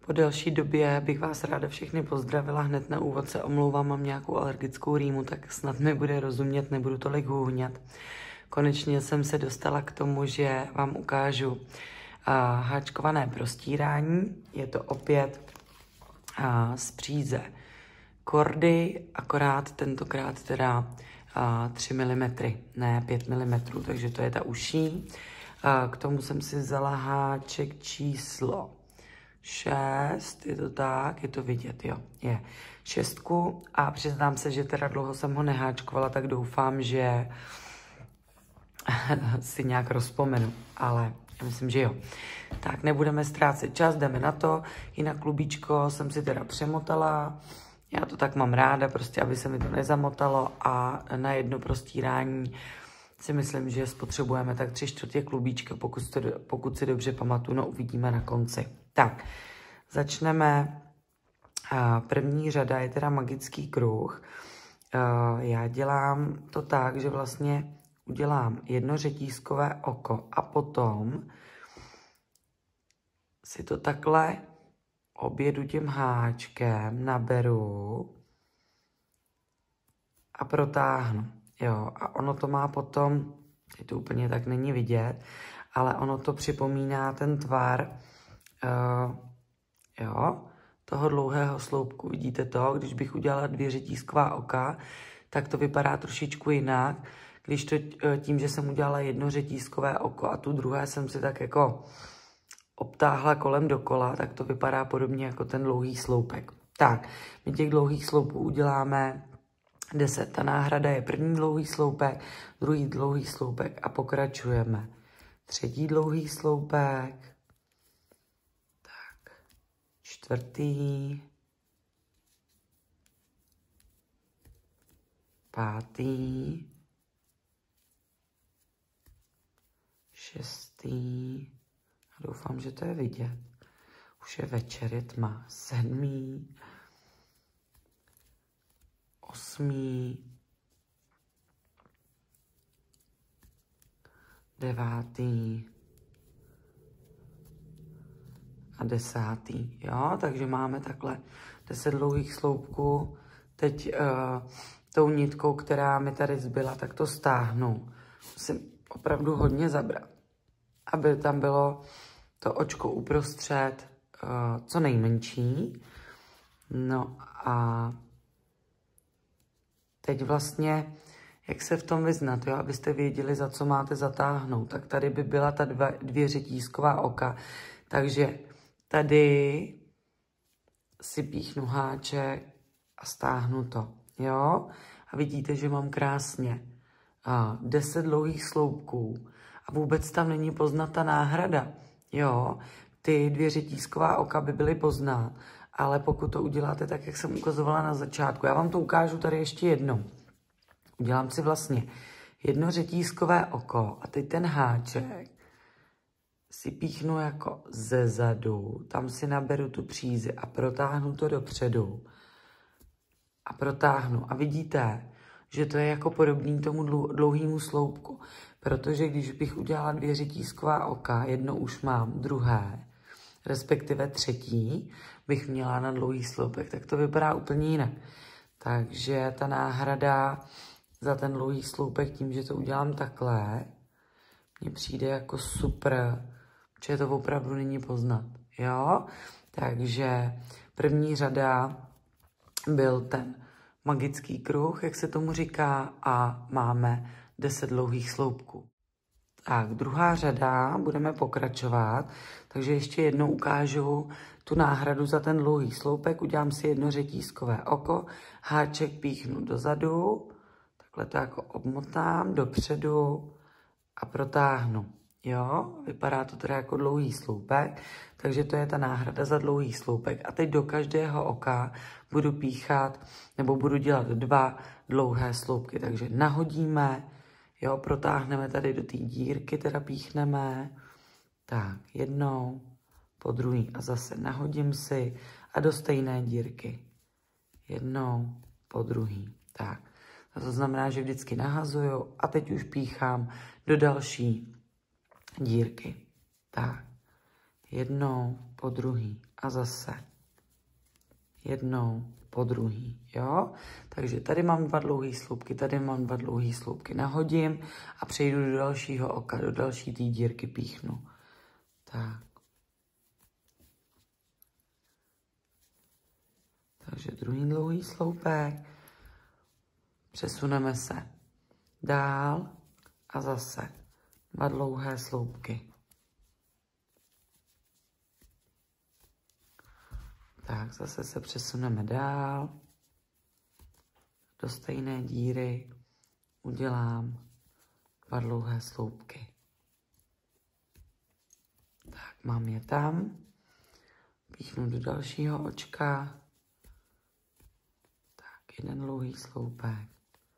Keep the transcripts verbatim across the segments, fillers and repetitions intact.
Po delší době bych vás ráda všechny pozdravila. Hned na úvod se omlouvám, mám nějakou alergickou rýmu, tak snad mi bude rozumět, nebudu tolik hůhňat. Konečně jsem se dostala k tomu, že vám ukážu uh, háčkované prostírání. Je to opět uh, z příze Kordy, akorát tentokrát teda uh, tři milimetry, ne pět milimetrů, takže to je ta uší. Uh, k tomu jsem si vzala háček číslo šest, je to tak, je to vidět, jo, je šestku a přiznám se, že teda dlouho jsem ho neháčkovala, tak doufám, že si nějak rozpomenu, ale já myslím, že jo. Tak nebudeme ztrácet čas, jdeme na to, jinak klubíčko jsem si teda přemotala, já to tak mám ráda, prostě aby se mi to nezamotalo a na jedno prostírání si myslím, že spotřebujeme tak tři čtvrtě klubíčka, pokud, to, pokud si dobře pamatuju, no uvidíme na konci. Tak, začneme. První řada je teda magický kruh. Já dělám to tak, že vlastně udělám jedno řetízkové oko a potom si to takhle objedu tím háčkem, naberu a protáhnu. Jo, a ono to má potom, teď to úplně tak není vidět, ale ono to připomíná ten tvar, uh, jo, toho dlouhého sloupku. Vidíte to? Když bych udělala dvě řetízková oka, tak to vypadá trošičku jinak. Když to tím, že jsem udělala jedno řetízkové oko a tu druhé jsem si tak jako obtáhla kolem dokola, tak to vypadá podobně jako ten dlouhý sloupek. Tak, my těch dlouhých sloupů uděláme deset. Ta náhrada je první dlouhý sloupek, druhý dlouhý sloupek a pokračujeme. Třetí dlouhý sloupek, tak, čtvrtý, pátý, šestý, a doufám, že to je vidět. Už je večer, je tma. Sedmý, osmý, devátý a desátý. Jo, takže máme takhle deset dlouhých sloupků. Teď uh, tou nitkou, která mi tady zbyla, tak to stáhnu. Musím opravdu hodně zabrat, aby tam bylo to očko uprostřed uh, co nejmenší. No a teď vlastně, jak se v tom vyznat, jo, abyste věděli, za co máte zatáhnout, tak tady by byla ta dva, dvě řetízková oka. Takže tady si píchnu háček a stáhnu to, jo. A vidíte, že mám krásně a, deset dlouhých sloupků a vůbec tam není poznat ta náhrada, jo. Ty dvě řetízková oka by byly poznat, ale pokud to uděláte tak, jak jsem ukazovala na začátku, já vám to ukážu tady ještě jednou. Udělám si vlastně jedno řetízkové oko a teď ten háček si píchnu jako ze zadu, tam si naberu tu přízi a protáhnu to dopředu. A protáhnu. A vidíte, že to je jako podobný tomu dlouhému sloupku, protože když bych udělala dvě řetízková oka, jedno už mám, druhé, respektive třetí, bych měla na dlouhý sloupek, tak to vypadá úplně jinak. Takže ta náhrada za ten dlouhý sloupek tím, že to udělám takhle, mně přijde jako super, že to opravdu není poznat, jo? Takže první řada byl ten magický kruh, jak se tomu říká, a máme deset dlouhých sloupků. Tak, druhá řada, budeme pokračovat, takže ještě jednou ukážu tu náhradu za ten dlouhý sloupek, udělám si jedno řetízkové oko, háček píchnu dozadu, takhle to jako obmotám dopředu a protáhnu. Jo, vypadá to teda jako dlouhý sloupek, takže to je ta náhrada za dlouhý sloupek. A teď do každého oka budu píchat, nebo budu dělat dva dlouhé sloupky. Takže nahodíme, jo, protáhneme tady do té dírky, teda píchneme. Tak, jednou, po druhý a zase nahodím si a do stejné dírky. Jednou, po druhý. Tak, a to znamená, že vždycky nahazuju a teď už píchám do další dírky. Tak, jednou, po druhý. a zase jednou po druhý, jo? Takže tady mám dva dlouhé sloupky, tady mám dva dlouhé sloupky. Nahodím a přejdu do dalšího oka, do další té dírky píchnu. Tak. Takže druhý dlouhý sloupek. Přesuneme se dál a zase dva dlouhé sloupky. Tak, zase se přesuneme dál. Do stejné díry udělám dva dlouhé sloupky. Tak, mám je tam. Píchnu do dalšího očka. Tak, jeden dlouhý sloupek.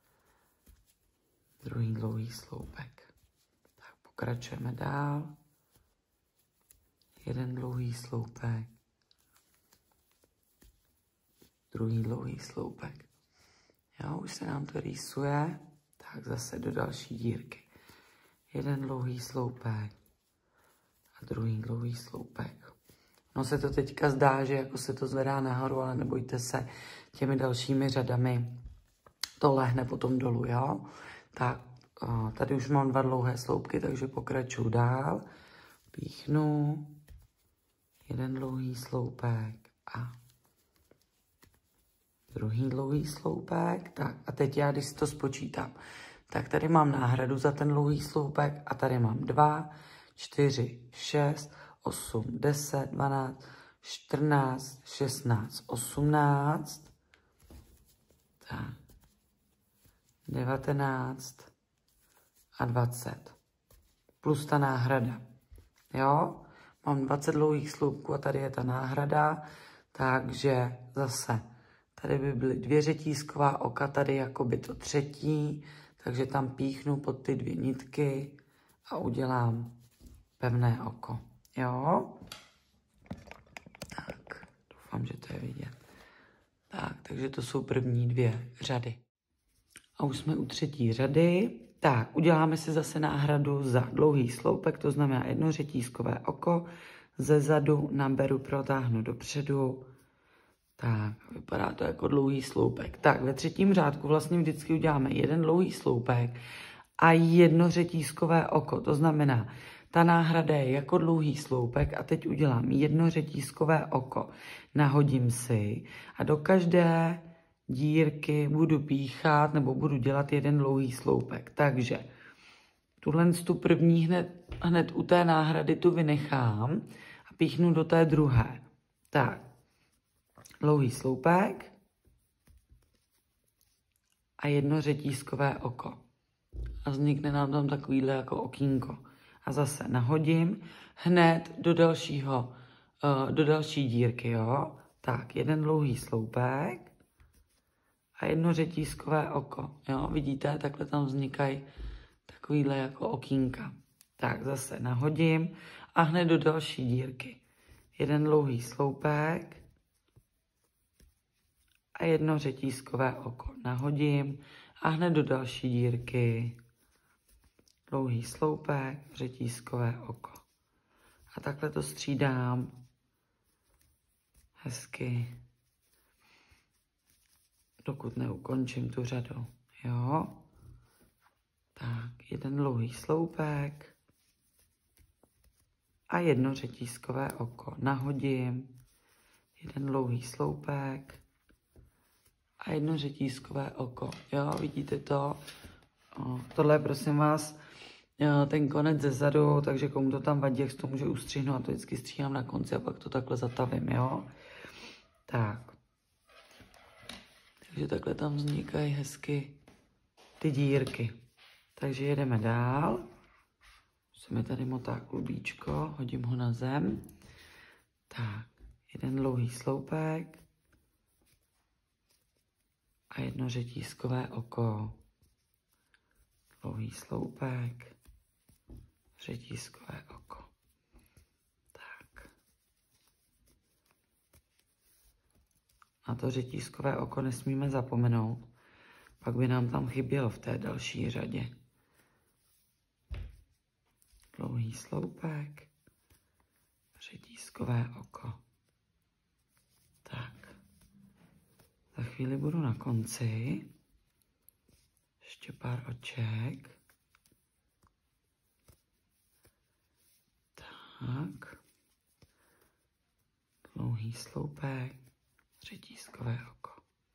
Druhý dlouhý sloupek. Tak, pokračujeme dál. Jeden dlouhý sloupek. Druhý dlouhý sloupek. Jo, už se nám to rýsuje. Tak zase do další dírky. Jeden dlouhý sloupek a druhý dlouhý sloupek. No se to teďka zdá, že jako se to zvedá nahoru, ale nebojte se, těmi dalšími řadami to lehne potom dolů, jo. Tak tady už mám dva dlouhé sloupky, takže pokračuju dál. Píchnu. Jeden dlouhý sloupek a druhý dlouhý sloupek. Tak a teď já, když si to spočítám, tak tady mám náhradu za ten dlouhý sloupek a tady mám dva, čtyři, šest, osm, deset, dvanáct, čtrnáct, šestnáct, osmnáct, tak, devatenáct a dvacet. Plus ta náhrada. Jo? Mám dvacet dlouhých sloupků a tady je ta náhrada, takže zase tady by byly dvě řetízková oka, tady jakoby to třetí, takže tam píchnu pod ty dvě nitky a udělám pevné oko. Jo? Tak, doufám, že to je vidět. Tak, takže to jsou první dvě řady. A už jsme u třetí řady. Tak, uděláme si zase náhradu za dlouhý sloupek, to znamená jedno řetízkové oko. Ze zadu naberu, protáhnu dopředu. Tak, vypadá to jako dlouhý sloupek. Tak, ve třetím řádku vlastně vždycky uděláme jeden dlouhý sloupek a jedno řetízkové oko. To znamená, ta náhrada je jako dlouhý sloupek a teď udělám jedno řetízkové oko. Nahodím si a do každé dírky budu píchat nebo budu dělat jeden dlouhý sloupek. Takže tuhle tu první hned, hned u té náhrady tu vynechám a píchnu do té druhé. Tak, dlouhý sloupek a jedno řetízkové oko. A vznikne nám tam takovýhle jako okýnko. A zase nahodím hned do dalšího, uh, do další dírky, jo. Tak, jeden dlouhý sloupek a jedno řetízkové oko, jo. Vidíte, takhle tam vznikají takovýhle jako okýnka. Tak, zase nahodím a hned do další dírky. Jeden dlouhý sloupek a jedno řetízkové oko. Nahodím a hned do další dírky. Dlouhý sloupek, řetízkové oko. A takhle to střídám hezky, dokud neukončím tu řadu. Jo? Tak, jeden dlouhý sloupek a jedno řetízkové oko. Nahodím, jeden dlouhý sloupek a jedno řetízkové oko. Jo, vidíte to? O, tohle je, prosím vás, ten konec ze zadu, takže komu to tam vadí, jak to může ustřihnout, a to vždycky stříhám na konci a pak to takhle zatavím, jo? Tak. Takže takhle tam vznikají hezky ty dírky. Takže jedeme dál. Se mi tady motá klubíčko, hodím ho na zem. Tak, jeden dlouhý sloupek a jedno řetízkové oko. Dlouhý sloupek, řetízkové oko. Tak. Na to řetízkové oko nesmíme zapomenout, pak by nám tam chybělo v té další řadě. Dlouhý sloupek, řetízkové oko. Za chvíli budu na konci. Ještě pár oček. Tak. Dlouhý sloupek, řetízkové oko.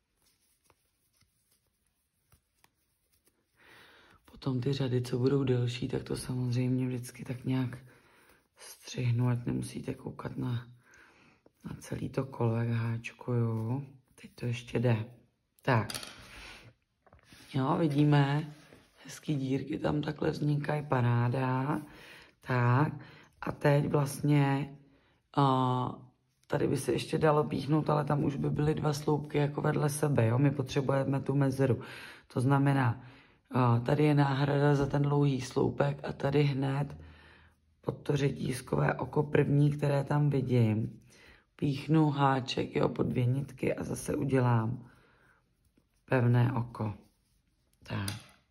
Potom ty řady, co budou delší, tak to samozřejmě vždycky tak nějak střihnu, ať nemusíte koukat na, na celý to kolo, jak háčkuju. Teď to ještě jde. Tak. Jo, vidíme, hezký dírky tam takhle vznikají, paráda. Tak. A teď vlastně uh, tady by se ještě dalo píchnout, ale tam už by byly dva sloupky jako vedle sebe, jo. My potřebujeme tu mezeru. To znamená, uh, tady je náhrada za ten dlouhý sloupek a tady hned pod to řetízkové oko první, které tam vidím, píchnu háček, jo, po dvě nitky a zase udělám pevné oko. Tak.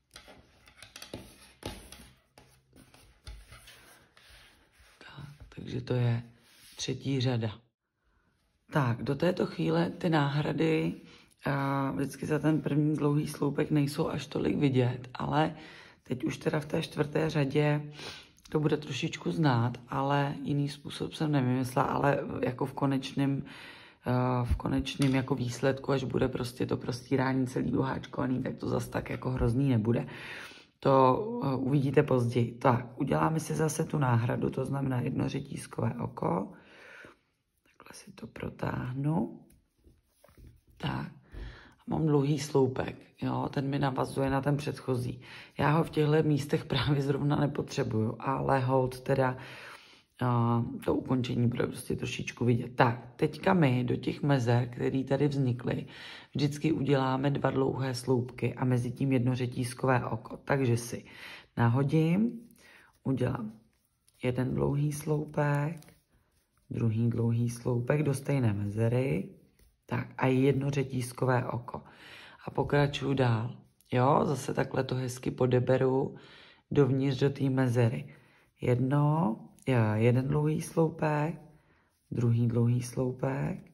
Tak, takže to je třetí řada. Tak, do této chvíle ty náhrady a vždycky za ten první dlouhý sloupek nejsou až tolik vidět, ale teď už teda v té čtvrté řadě to bude trošičku znát, ale jiný způsob jsem nevymyslela, ale jako v konečném v konečném jako výsledku, až bude prostě to prostírání celý uháčkovaný, tak to zas tak jako hrozný nebude. To uvidíte později. Tak, uděláme si zase tu náhradu, to znamená jedno řetízkové oko. Takhle si to protáhnu. Tak. Mám dlouhý sloupek, jo, ten mi navazuje na ten předchozí. Já ho v těchto místech právě zrovna nepotřebuju, ale hold teda uh, to ukončení bude prostě trošičku vidět. Tak, teďka my do těch mezer, které tady vznikly, vždycky uděláme dva dlouhé sloupky a mezi tím jedno řetízkové oko. Takže si nahodím, udělám jeden dlouhý sloupek, druhý dlouhý sloupek do stejné mezery, tak a jedno řetízkové oko. A pokračuju dál. Jo, zase takhle to hezky podeberu dovnitř do té mezery. Jedno, jeden dlouhý sloupek, druhý dlouhý sloupek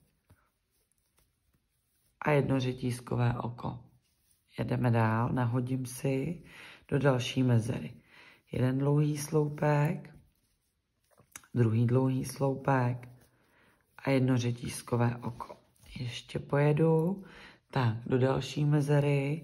a jedno řetízkové oko. Jedeme dál, nahodím si do další mezery. Jeden dlouhý sloupek, druhý dlouhý sloupek a jedno řetízkové oko. Ještě pojedu, tak, do další mezery,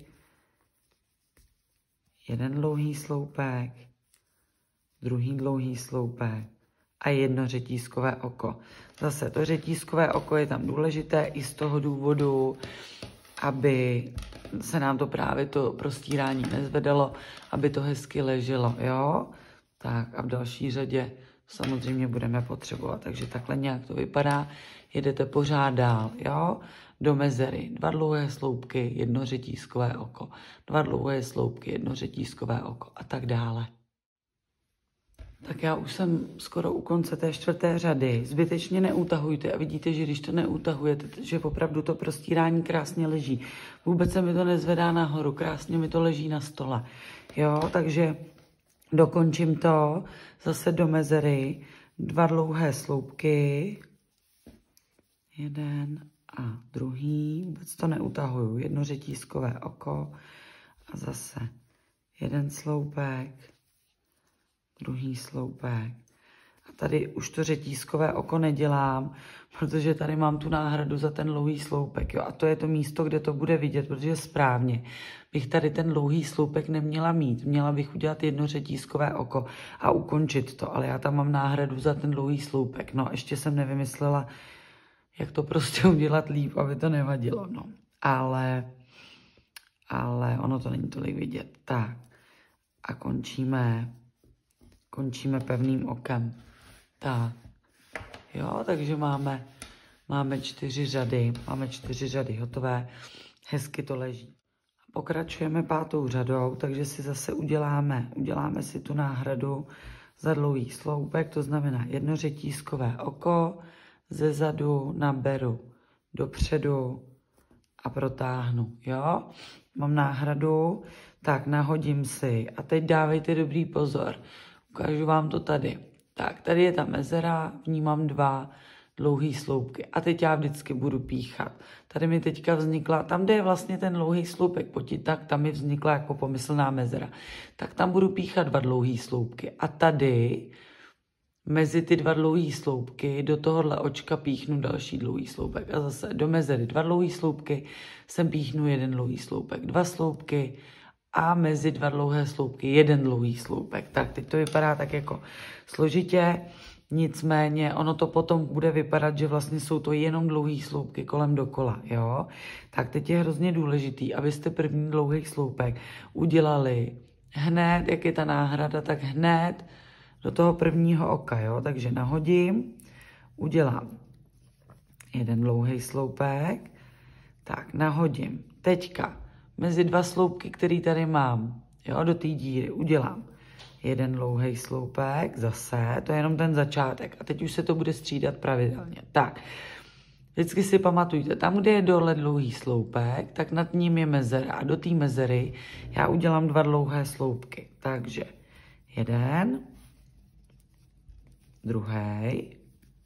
jeden dlouhý sloupek, druhý dlouhý sloupek a jedno řetízkové oko. Zase to řetízkové oko je tam důležité i z toho důvodu, aby se nám to právě to prostírání nezvedalo, aby to hezky leželo, jo? Tak a v další řadě samozřejmě budeme potřebovat, takže takhle nějak to vypadá. Jedete pořád dál, jo? Do mezery. Dva dlouhé sloupky, jedno řetízkové oko. Dva dlouhé sloupky, jedno řetízkové oko a tak dále. Tak já už jsem skoro u konce té čtvrté řady. Zbytečně neutahujte a vidíte, že když to neutahujete, že opravdu to prostírání krásně leží. Vůbec se mi to nezvedá nahoru, krásně mi to leží na stole. Jo, takže dokončím to zase do mezery. Dva dlouhé sloupky. Jeden a druhý. Vůbec to neutahuju. Jedno řetízkové oko a zase jeden sloupek, druhý sloupek. A tady už to řetízkové oko nedělám, protože tady mám tu náhradu za ten dlouhý sloupek. Jo? A to je to místo, kde to bude vidět, protože správně bych tady ten dlouhý sloupek neměla mít. Měla bych udělat jedno řetízkové oko a ukončit to, ale já tam mám náhradu za ten dlouhý sloupek. No, ještě jsem nevymyslela, jak to prostě udělat líp, aby to nevadilo. No. Ale, ale ono to není tolik vidět. Tak. A končíme, končíme pevným okem. Tak. Jo, takže máme, máme čtyři řady. Máme čtyři řady hotové. Hezky to leží. A pokračujeme pátou řadou, takže si zase uděláme, uděláme si tu náhradu za dlouhý sloupek, to znamená jedno řetízkové oko, ze zadu naberu dopředu a protáhnu, jo? Mám náhradu, tak nahodím si a teď dávejte dobrý pozor. Ukážu vám to tady. Tak, tady je ta mezera, v ní mám dva dlouhý sloupky. A teď já vždycky budu píchat. Tady mi teďka vznikla, tam, kde je vlastně ten dlouhý sloupek potitak, tam mi vznikla jako pomyslná mezera. Tak tam budu píchat dva dlouhý sloupky. A tady mezi ty dva dlouhý sloupky do tohohle očka píchnu další dlouhý sloupek. A zase do mezery dva dlouhý sloupky sem píchnu jeden dlouhý sloupek. Dva sloupky a mezi dva dlouhé sloupky jeden dlouhý sloupek. Tak teď to vypadá tak jako složitě. Nicméně ono to potom bude vypadat, že vlastně jsou to jenom dlouhý sloupky kolem dokola, jo. Tak teď je hrozně důležitý, abyste první dlouhý sloupek udělali hned, jak je ta náhrada, tak hned do toho prvního oka, jo. Takže nahodím, udělám jeden dlouhý sloupek, tak nahodím. Teďka mezi dva sloupky, který tady mám, jo, do té díry udělám jeden dlouhý sloupek, zase, to je jenom ten začátek. A teď už se to bude střídat pravidelně. Tak, vždycky si pamatujte, tam, kde je dole dlouhý sloupek, tak nad ním je mezera. A do té mezery já udělám dva dlouhé sloupky. Takže jeden, druhý.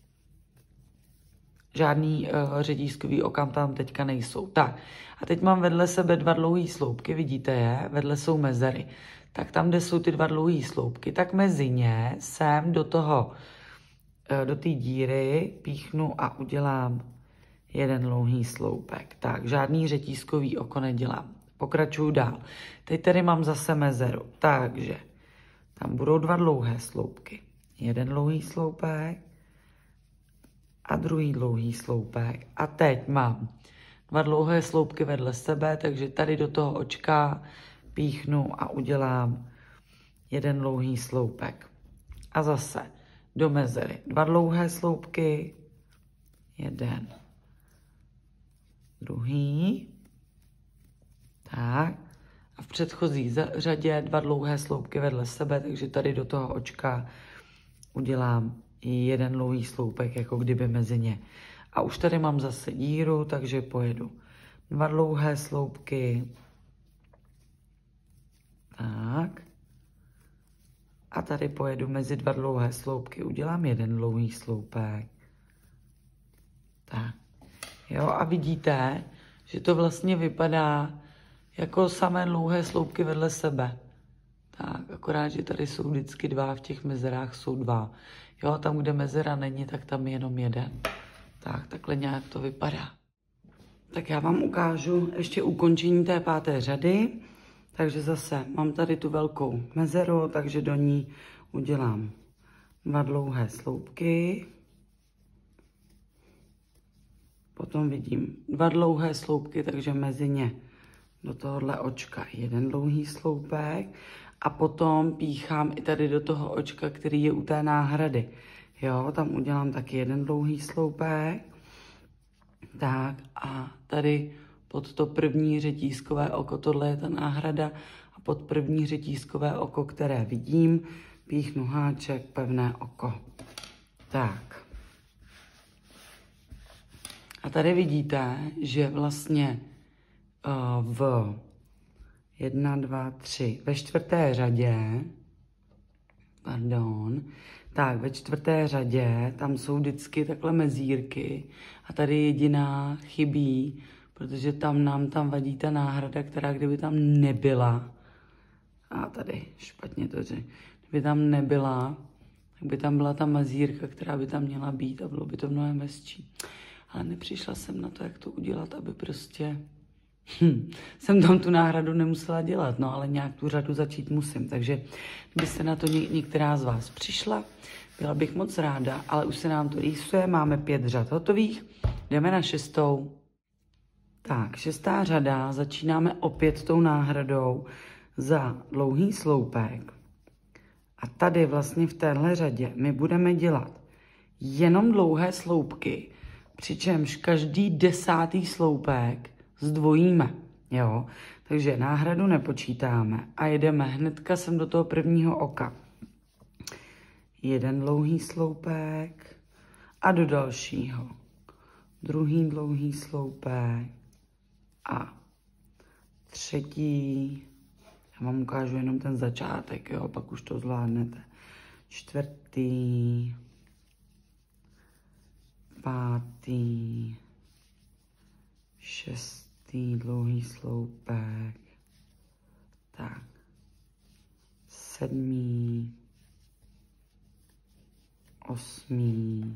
Žádný uh, řetízkový okam tam teďka nejsou. Tak, a teď mám vedle sebe dva dlouhý sloupky, vidíte je, vedle jsou mezery. Tak tam, kde jsou ty dva dlouhý sloupky, tak mezi ně sem do toho, do té díry píchnu a udělám jeden dlouhý sloupek. Tak, žádný řetízkový oko nedělám. Pokračuju dál. Teď tady mám zase mezeru, takže tam budou dva dlouhé sloupky. Jeden dlouhý sloupek a druhý dlouhý sloupek. A teď mám dva dlouhé sloupky vedle sebe, takže tady do toho očka píchnu a udělám jeden dlouhý sloupek. A zase do mezery dva dlouhé sloupky, jeden, druhý, tak. A v předchozí řadě dva dlouhé sloupky vedle sebe, takže tady do toho očka udělám jeden dlouhý sloupek, jako kdyby mezi ně. A už tady mám zase díru, takže pojedu dva dlouhé sloupky, tak. A tady pojedu mezi dva dlouhé sloupky, udělám jeden dlouhý sloupek. Tak. Jo, a vidíte, že to vlastně vypadá jako samé dlouhé sloupky vedle sebe. Tak, akorát, že tady jsou vždycky dva, v těch mezerách jsou dva. Jo, tam, kde mezera není, tak tam je jenom jeden. Tak, takhle nějak to vypadá. Tak já vám ukážu ještě ukončení té páté řady. Takže zase mám tady tu velkou mezeru, takže do ní udělám dva dlouhé sloupky. Potom vidím dva dlouhé sloupky, takže mezi ně do tohohle očka jeden dlouhý sloupek. A potom píchám i tady do toho očka, který je u té náhrady. Jo, tam udělám taky jeden dlouhý sloupek. Tak a tady pod to první řetízkové oko, tohle je ta náhrada, a pod první řetízkové oko, které vidím, píchnu háček, pevné oko. Tak. A tady vidíte, že vlastně uh, v jedna, dva, tři, ve čtvrté řadě, pardon, tak ve čtvrté řadě, tam jsou vždycky takhle mezírky a tady jediná chybí, protože tam nám tam vadí ta náhrada, která kdyby tam nebyla, a tady špatně to řekl, kdyby tam nebyla, tak by tam byla ta mazírka, která by tam měla být a bylo by to mnohem hezčí. Ale nepřišla jsem na to, jak to udělat, aby prostě hm, jsem tam tu náhradu nemusela dělat, no ale nějak tu řadu začít musím. Takže kdybyste na to ně, některá z vás přišla, byla bych moc ráda, ale už se nám to rýsuje, máme pět řad hotových, jdeme na šestou. Tak, šestá řada, začínáme opět tou náhradou za dlouhý sloupek. A tady vlastně v téhle řadě my budeme dělat jenom dlouhé sloupky, přičemž každý desátý sloupek zdvojíme, jo. Takže náhradu nepočítáme a jedeme hnedka sem do toho prvního oka. Jeden dlouhý sloupek a do dalšího. Druhý dlouhý sloupek a třetí. Já vám ukážu jenom ten začátek, jo, pak už to zvládnete. Čtvrtý, pátý, šestý dlouhý sloupek, tak, sedmý, osmý,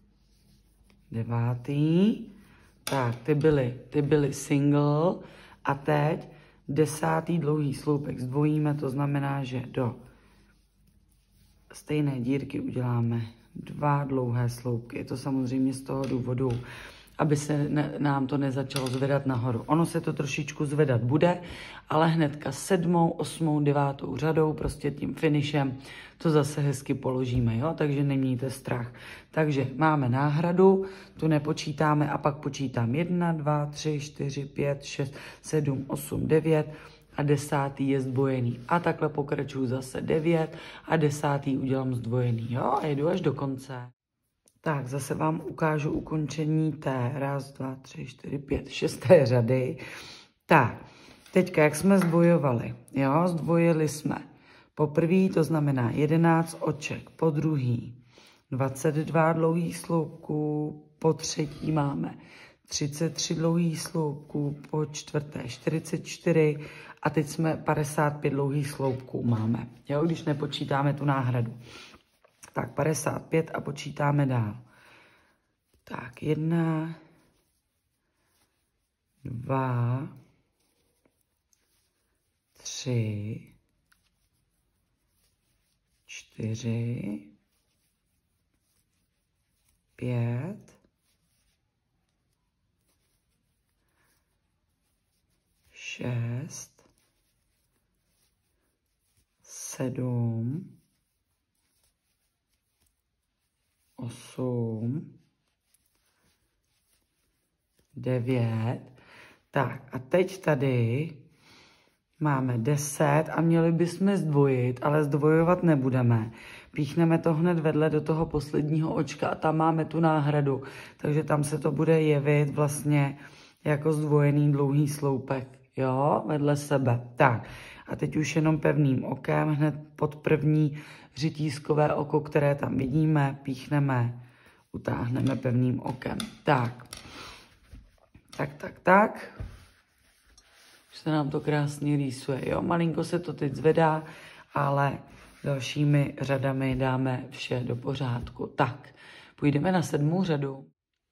devátý, tak, ty byly, ty byly single a teď desátý dlouhý sloupek zdvojíme, to znamená, že do stejné dírky uděláme dva dlouhé sloupky. Je to samozřejmě z toho důvodu, aby se ne, nám to nezačalo zvedat nahoru. Ono se to trošičku zvedat bude, ale hnedka sedmou, osmou, devátou řadou, prostě tím finishem, to zase hezky položíme, jo? Takže nemějte strach. Takže máme náhradu, tu nepočítáme a pak počítám jedna, dva, tři, čtyři, pět, šest, sedm, osm, devět a desátý je zdvojený. A takhle pokračuju zase devět a desátý udělám zdvojený, jo? A jedu až do konce. Tak, zase vám ukážu ukončení té raz, dva, tři, čtyři, pět, šesté řady. Tak, teďka, jak jsme zdvojovali, jo, zdvojili jsme po první, to znamená jedenáct oček, po druhý dvacet dva dlouhých sloupků, po třetí máme třicet tři dlouhých sloupků, po čtvrté čtyřicet čtyři a teď jsme padesát pět dlouhých sloupků máme, jo, když nepočítáme tu náhradu. Tak padesát pět a počítáme dál. Tak jedna, dva, tři, čtyři, pět, šest, sedm, osm, devět, tak a teď tady máme deset a měli bychom zdvojit, ale zdvojovat nebudeme. Píchneme to hned vedle do toho posledního očka a tam máme tu náhradu, takže tam se to bude jevit vlastně jako zdvojený dlouhý sloupek, jo, vedle sebe. Tak a teď už jenom pevným okem hned pod první řetízkové oko, které tam vidíme, píchneme, utáhneme pevným okem. Tak, tak, tak, tak. Už se nám to krásně rýsuje, jo, malinko se to teď zvedá, ale dalšími řadami dáme vše do pořádku. Tak, půjdeme na sedmou řadu.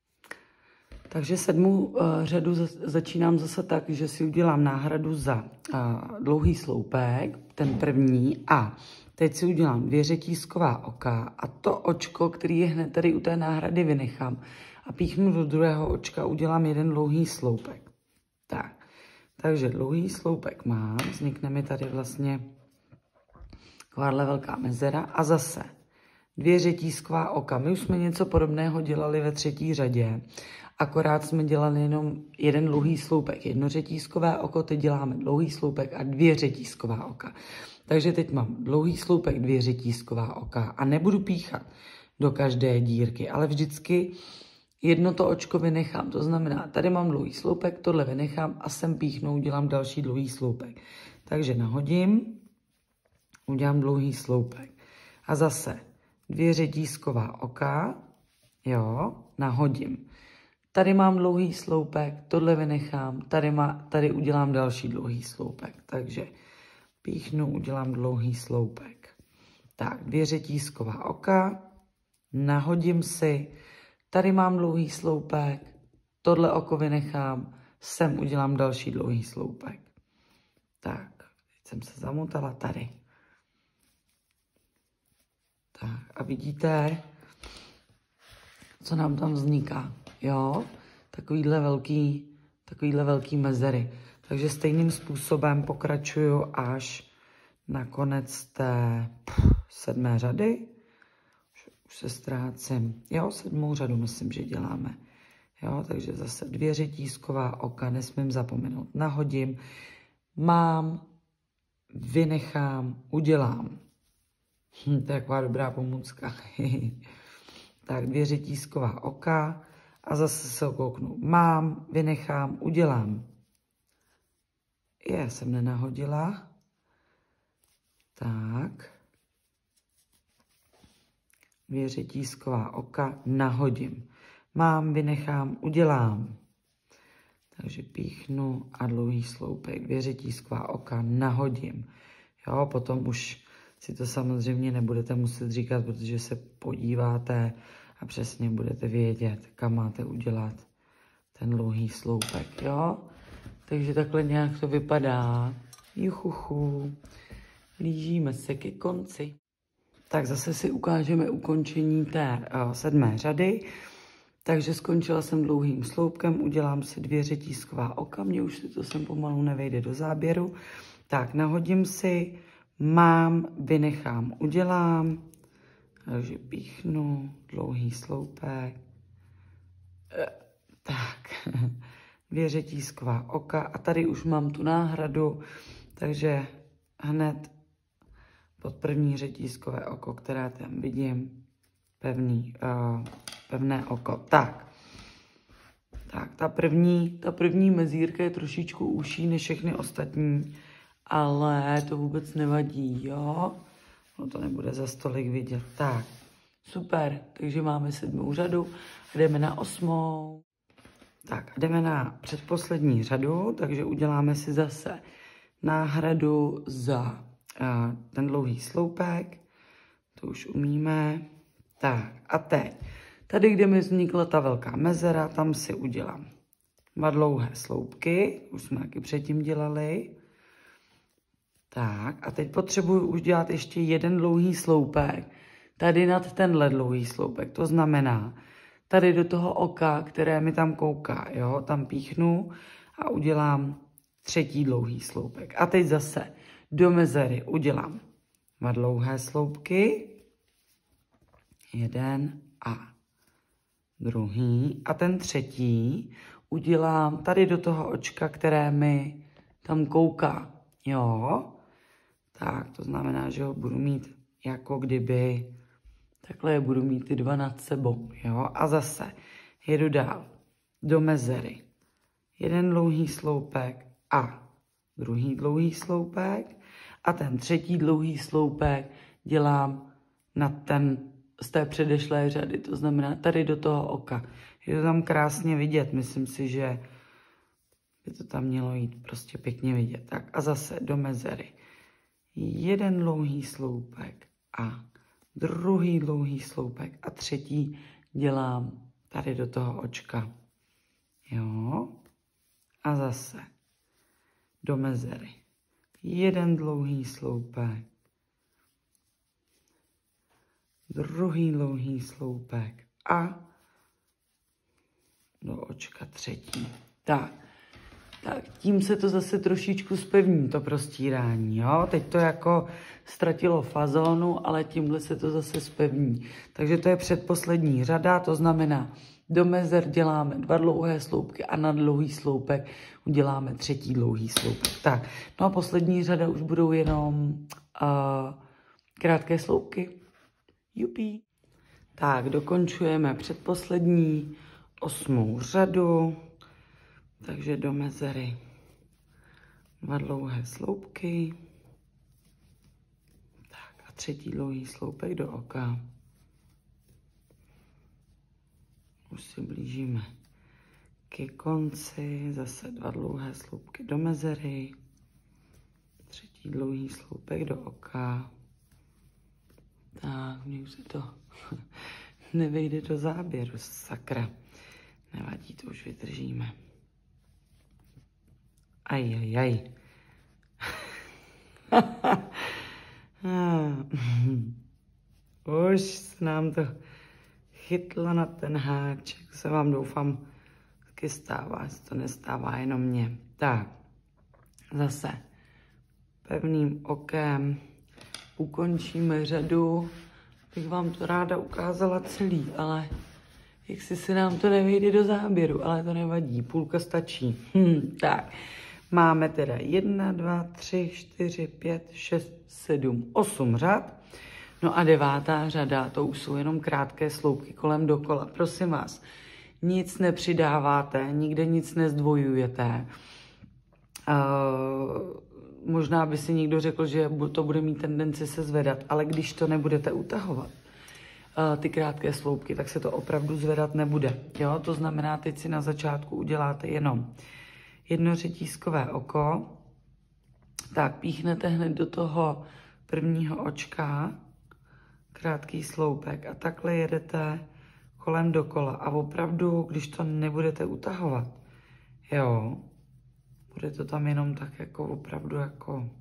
Takže sedmou uh, řadu začínám zase tak, že si udělám náhradu za uh, dlouhý sloupek, ten první, a teď si udělám dvě řetízková oka a to očko, který je hned tady u té náhrady, vynechám a píchnu do druhého očka, udělám jeden dlouhý sloupek. Tak, takže dlouhý sloupek mám, vznikne mi tady vlastně takováhle velká mezera a zase dvě řetízková oka. My už jsme něco podobného dělali ve třetí řadě, akorát jsme dělali jenom jeden dlouhý sloupek, jedno řetízkové oko, teď děláme dlouhý sloupek a dvě řetízková oka. Takže teď mám dlouhý sloupek, dvě řetízková oka a nebudu píchat do každé dírky, ale vždycky jedno to očko vynechám. To znamená, tady mám dlouhý sloupek, tohle vynechám a sem píchnu, udělám další dlouhý sloupek. Takže nahodím, udělám dlouhý sloupek. A zase dvě řetízková oka, jo, nahodím. Tady mám dlouhý sloupek, tohle vynechám, tady, má, tady udělám další dlouhý sloupek. Takže píchnu, udělám dlouhý sloupek. Tak, dvě řetízková oka, nahodím si, tady mám dlouhý sloupek, tohle oko vynechám, sem udělám další dlouhý sloupek. Tak, teď jsem se zamotala tady. Tak a vidíte, co nám tam vzniká, jo? Takovýhle velký, takovýhle velký mezery. Takže stejným způsobem pokračuju až na konec té pff, sedmé řady. Už, už se ztrácím. Jo, sedmou řadu myslím, že děláme. Jo, takže zase dvě řetízková oka, nesmím zapomenout. Nahodím, mám, vynechám, udělám. Hm, to je taková dobrá pomůcka. Tak, dvě řetízková oka a zase se okouknu. Mám, vynechám, udělám. Já jsem nenahodila. Tak. Dvě řetízková oka, nahodím. mám, vynechám, udělám. Takže píchnu a dlouhý sloupek, dvě řetízková oka, nahodím. Jo, potom už si to samozřejmě nebudete muset říkat, protože se podíváte a přesně budete vědět, kam máte udělat ten dlouhý sloupek, jo. Takže takhle nějak to vypadá. Juchuchu. Blížíme se ke konci. Tak zase si ukážeme ukončení té uh, sedmé řady. Takže skončila jsem dlouhým sloupkem, udělám si dvě řetízková oka, mně už si to sem pomalu nevejde do záběru. Tak, nahodím si, mám, vynechám, udělám, takže píchnu, dlouhý sloupek, tak, dvě řetízková oka a tady už mám tu náhradu, takže hned pod první řetízkové oko, které tam vidím, pevný, uh, pevné oko. Tak, tak ta, první, ta první mezírka je trošičku užší než všechny ostatní, ale to vůbec nevadí, jo? No to nebude za stolik vidět. Tak, super, takže máme sedmou řadu a jdeme na osmou. Tak a jdeme na předposlední řadu, takže uděláme si zase náhradu za uh, ten dlouhý sloupek, to už umíme. Tak a teď, tady, kde mi vznikla ta velká mezera, tam si udělám dva dlouhé sloupky, už jsme taky předtím dělali. Tak a teď potřebuji už dělat ještě jeden dlouhý sloupek, tady nad tenhle dlouhý sloupek, to znamená, tady do toho oka, které mi tam kouká, jo, tam píchnu a udělám třetí dlouhý sloupek. A teď zase do mezery udělám dva dlouhé sloupky, jeden a druhý. A ten třetí udělám tady do toho očka, které mi tam kouká. Jo? Tak, to znamená, že ho budu mít jako kdyby, takhle je budu mít ty dva nad sebou. Jo? A zase jedu dál do mezery. Jeden dlouhý sloupek a druhý dlouhý sloupek. A ten třetí dlouhý sloupek dělám na ten z té předešlé řady, to znamená tady do toho oka. Je to tam krásně vidět, myslím si, že by to tam mělo jít prostě pěkně vidět. Tak a zase do mezery. Jeden dlouhý sloupek a druhý dlouhý sloupek a třetí dělám tady do toho očka. Jo. A zase do mezery. Jeden dlouhý sloupek, druhý dlouhý sloupek a do očka třetí. Tak, tak tím se to zase trošičku zpevní, to prostírání, jo. Teď to jako ztratilo fazónu, ale tímhle se to zase zpevní. Takže to je předposlední řada, to znamená, do mezer děláme dva dlouhé sloupky a na dlouhý sloupek uděláme třetí dlouhý sloupek. Tak, no a poslední řada už budou jenom uh, krátké sloupky. Jupí. Tak, dokončujeme předposlední osmou řadu. Takže do mezery dva dlouhé sloupky. Tak a třetí dlouhý sloupek do oka. Už si blížíme ke konci, zase dva dlouhé sloupky do mezery, třetí dlouhý sloupek do oka. Tak, mně už se to nevejde do záběru, sakra. Nevadí, to už vydržíme. Aj, aj, aj. Už se nám to chytla na ten háček, se vám doufám taky stává, se to nestává jenom mně. Tak, zase pevným okem ukončíme řadu, bych vám to ráda ukázala celý, ale jak si se nám to nevejde do záběru, ale to nevadí, půlka stačí. Hm, tak, máme teda jedna, dva, tři, čtyři, pět, šest, sedm, osm řad. No a devátá řada, to už jsou jenom krátké sloupky kolem dokola. Prosím vás, nic nepřidáváte, nikde nic nezdvojujete. Uh, možná by si někdo řekl, že to bude mít tendenci se zvedat, ale když to nebudete utahovat, ty krátké sloupky, tak se to opravdu zvedat nebude. Jo? To znamená, teď si na začátku uděláte jenom jedno řetízkové oko, tak píchnete hned do toho prvního očka, krátký sloupek a takhle jedete kolem dokola. A opravdu, když to nebudete utahovat, jo, bude to tam jenom tak jako opravdu jako,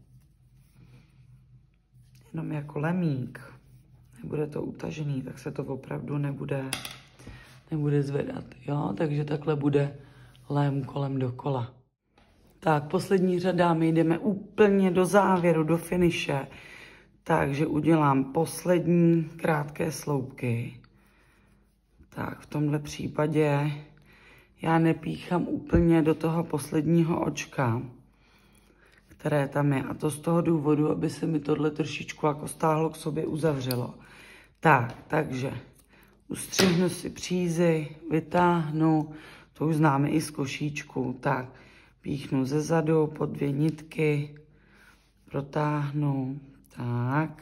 jenom jako lemík, nebude to utažený, tak se to opravdu nebude, nebude zvedat, jo, takže takhle bude lém kolem dokola. Tak, poslední řada, my jdeme úplně do závěru, do finiše, takže udělám poslední krátké sloupky. Tak, v tomhle případě já nepíchám úplně do toho posledního očka, které tam je. A to z toho důvodu, aby se mi tohle trošičku jako stáhlo k sobě, uzavřelo. Tak, takže ustřihnu si přízy, vytáhnu, to už známe i z košíčku. Tak, píchnu ze zadu po dvě nitky, protáhnu, tak.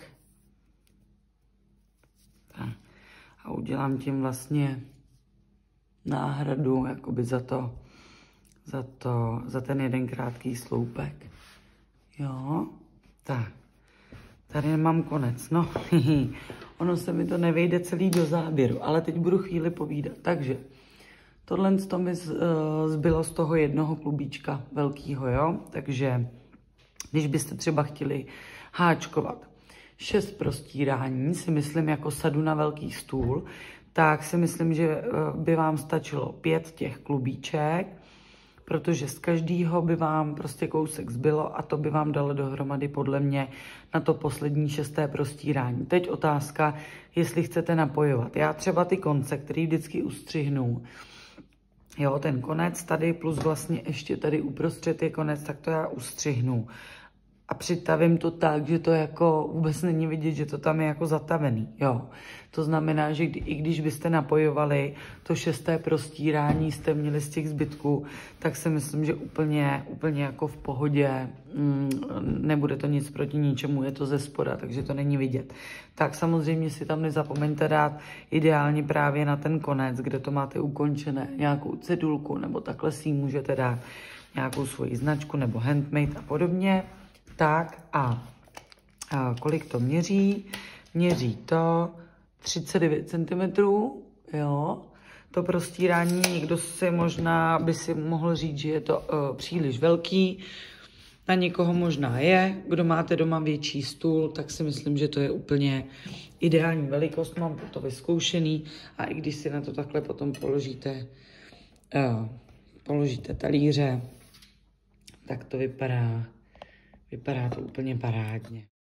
Tak. A udělám tím vlastně náhradu jakoby za to, za to, za ten jeden krátký sloupek. Jo, tak. Tady nemám konec, no. Ono se mi to nevejde celý do záběru, ale teď budu chvíli povídat. Takže tohle to mi zbylo z toho jednoho klubíčka velkýho, jo. Takže když byste třeba chtěli háčkovat šest prostírání, si myslím jako sadu na velký stůl, tak si myslím, že by vám stačilo pět těch klubíček, protože z každého by vám prostě kousek zbylo a to by vám dalo dohromady podle mě na to poslední šesté prostírání. Teď otázka, jestli chcete napojovat. Já třeba ty konce, který vždycky ustřihnu, jo, ten konec tady plus vlastně ještě tady uprostřed je konec, tak to já ustřihnu. A přitavím to tak, že to jako vůbec není vidět, že to tam je jako zatavený, jo. To znamená, že kdy, i když byste napojovali to šesté prostírání, jste měli z těch zbytků, tak si myslím, že úplně, úplně jako v pohodě, mm, nebude to nic proti ničemu, je to ze spoda, takže to není vidět. Tak samozřejmě si tam nezapomeňte dát ideálně právě na ten konec, kde to máte ukončené, nějakou cedulku, nebo takhle si můžete dát nějakou svoji značku, nebo handmade a podobně. Tak a, a kolik to měří? Měří to třicet devět centimetrů, jo. To prostírání, někdo si možná by si mohl říct, že je to uh, příliš velký. Na někoho možná je. Kdo máte doma větší stůl, tak si myslím, že to je úplně ideální velikost. Mám to vyzkoušený a i když si na to takhle potom položíte, uh, položíte talíře, tak to vypadá Vypadá to úplně parádně.